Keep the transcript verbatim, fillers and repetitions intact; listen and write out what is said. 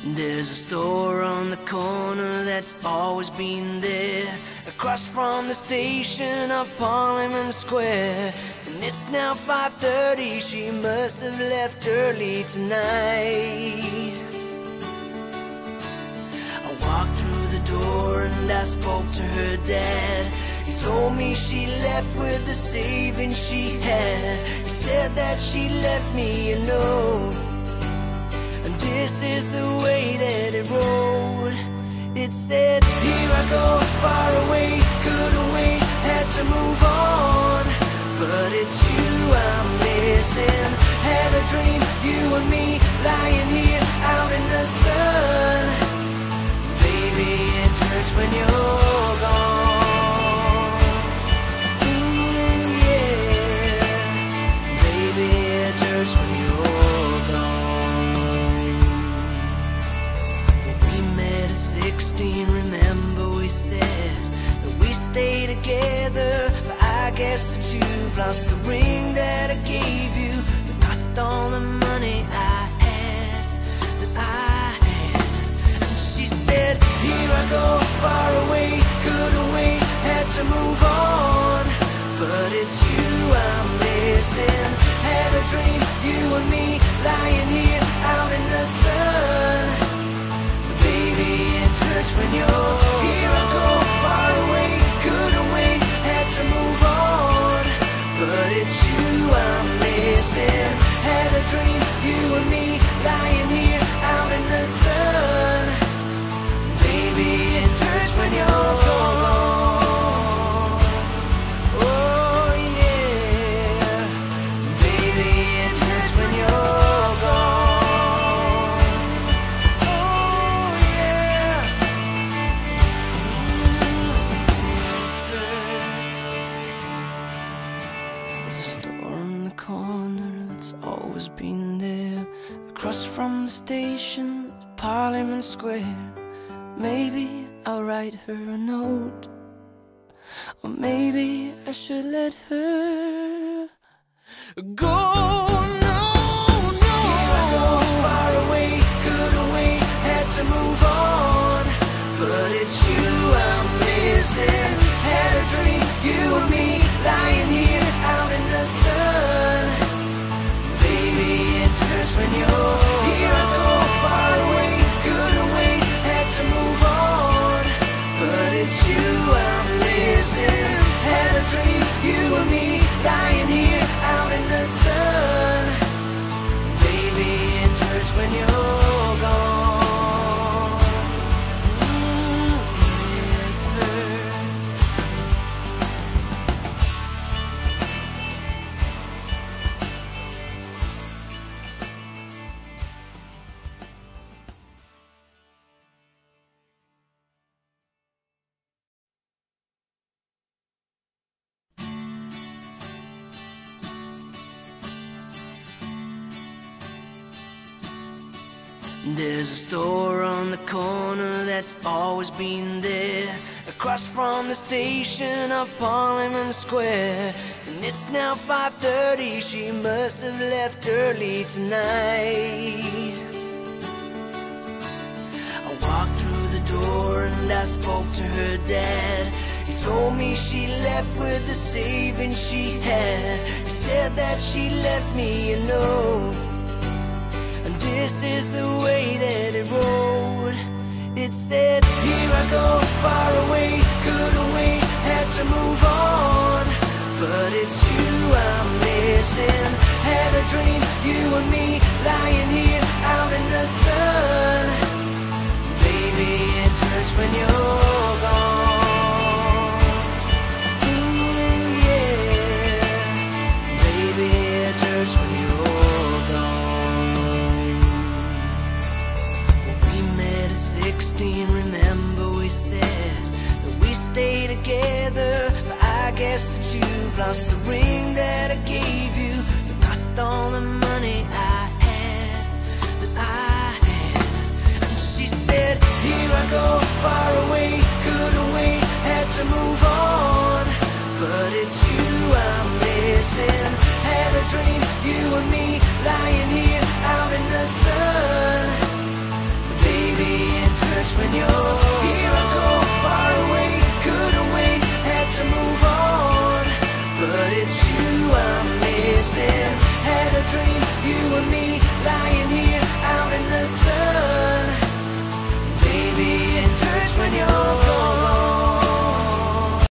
There's a store on the corner that's always been there, across from the station of Parliament Square. And it's now five thirty, she must have left early tonight. I walked through the door and I spoke to her dad. He told me she left with the savings she had. He said that she left me a note, and this is the way that it wrote. It said, here I go, far away, couldn't wait, had to move on. But it's you I'm missing. Had a dream, you and me, lying here out in the sun. Baby, it hurts when you're gone. Ooh, yeah. Baby, it hurts when you're gone. We met at sixteen, remember we said that we stay together. But I guess that you've lost the ring that I gave you, that cost all the money I had, that I had. And she said, here I go, far away, couldn't wait, had to move on. But it's you I'm missing. Had a dream, you and me, lying here out in the sun. Baby, it hurts when you're here. I go, far away, couldn't wait, had to move on. But it's you I'm missing. Had a dream, you and me, lying here out in the sun. Baby, it hurts when you're gone. Oh yeah. Baby, it hurts when you're gone. Oh yeah. There's a store on the corner that's always been there, across from the station of Parliament Square. Maybe I'll write her a note, or maybe I should let her go. No, no. Here I go, far away, couldn't wait, had to move on. But it's you I'm missing. Had a dream, you and me, lying here out in the sun. Baby, it hurts when you're here. I go, far away, couldn't wait, had to move on. But it's you I'm missing. Had a dream, you and me, lying here out in the sun. Baby, it hurts when you're gone. Mm, it hurts. There's a store on the corner that's always been there, across from the station of Parliament Square. And it's now five thirty, she must have left early tonight. I walked through the door and I spoke to her dad. He told me she left with the savings she had. He said that she left me a note, and this is the way that it wrote. It said, here I go, far away, couldn't wait, had to move on. But it's you I'm missing. Had a dream, you and me, lying here out in the sun. Baby, it hurts when you're gone. Ooh yeah. Baby, it hurts when you're gone. We met at sixteen, remember we said that we stay together. But I guess that you've lost the ring that I gave you, that cost all the money I had, that I had. And she said, here I go, far away, couldn't wait, had to move on. But it's you I'm missing. Had a dream, you and me, lying here out in the sun. Baby, when you